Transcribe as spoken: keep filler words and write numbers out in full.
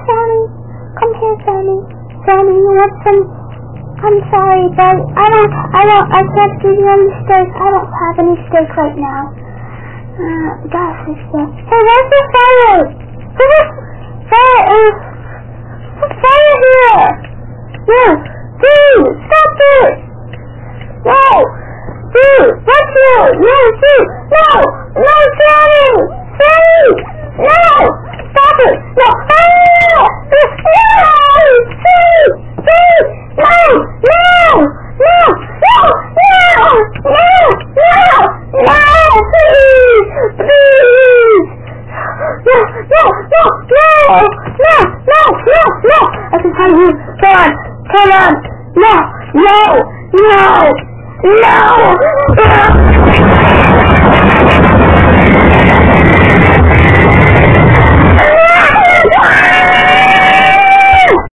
Sammy. Come here, Sammy. Sammy, you want some... I'm sorry, but I don't, I don't, I can't give you any steak. I don't have any steak right now. Uh, gosh, this stuff. Hey, where's the fire? Where's the fire? Uh, there's fire here! No! Dude! Stop it! No! Dude! What's you? No, dude! No! No, Sammy! Sammy! No! Stop it! No! Ah! No! Dude! Dude! No! No! No! No! No! No! No! No! Please! Please! No! No! No! No! No! No! No! No! I can find you! Come on! Come on! No! No! No! No! No!